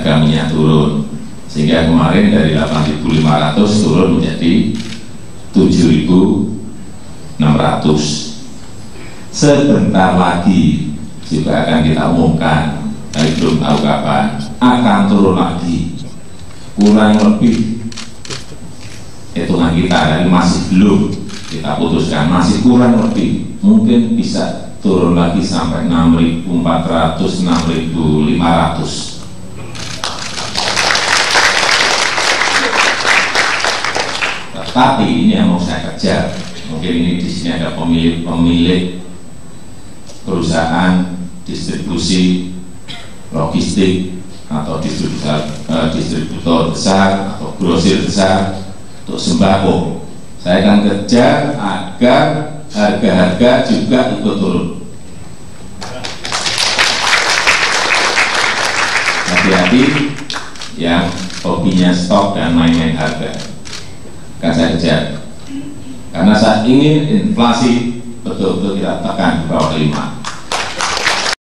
harga minyak turun, sehingga kemarin dari 8.500 turun menjadi 7.600. Sebentar lagi juga akan kita umumkan, tapi belum tahu kapan, akan turun lagi, kurang lebih hitungan kita dan masih belum kita putuskan, masih kurang lebih, mungkin bisa turun lagi sampai 6.400, 6.500. Tapi ini yang mau saya kejar, mungkin ini di sini ada pemilik perusahaan distribusi logistik atau distributor besar atau grosir besar untuk sembako. Saya akan kejar agar harga-harga juga ikut turun. Hati-hati yang hobinya stok dan main-main harga, akan saya kejar. Karena saya ingin inflasi betul-betul kita tekan di bawah 5.